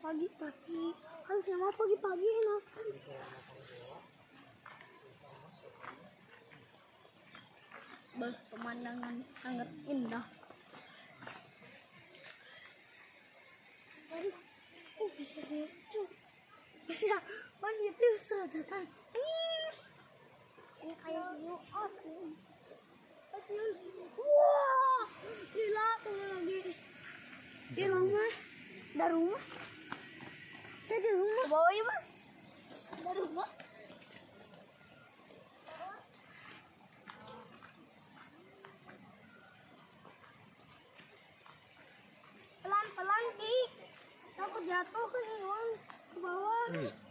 Pagi-pagi harusnya mau pagi-pagi enak. Pemandangan sangat indah. Bisa sih, bisa. Itu sudah datang. Ini kayak view wah, gila tuh lagi di rumah. Dari rumah. Dari rumah. Bawa ya, Bang. Dari rumah. Pelan-pelan, Ki. Takut jatuh ke bawah.